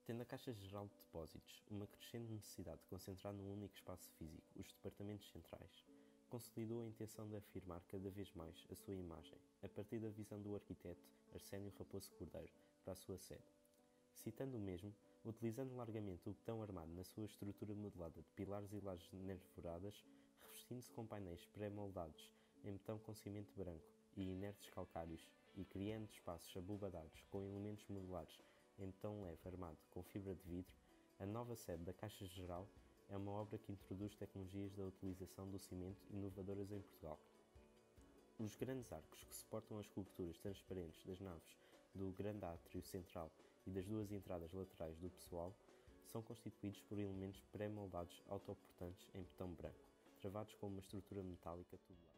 Tendo a Caixa Geral de Depósitos uma crescente necessidade de concentrar num único espaço físico os departamentos centrais, consolidou a intenção de afirmar cada vez mais a sua imagem, a partir da visão do arquiteto Arsénio Raposo Cordeiro para a sua sede. Citando o mesmo, utilizando largamente o betão armado na sua estrutura modelada de pilares e lajes nervoradas, revestindo-se com painéis pré-moldados em betão com cimento branco e inertes calcários e criando espaços abobadados com elementos modulares em betão leve armado com fibra de vidro, a nova sede da Caixa Geral é uma obra que introduz tecnologias da utilização do cimento inovadoras em Portugal. Os grandes arcos que suportam as coberturas transparentes das naves do grande átrio central e das duas entradas laterais do pessoal são constituídos por elementos pré-moldados autoportantes em betão branco, travados com uma estrutura metálica tubular.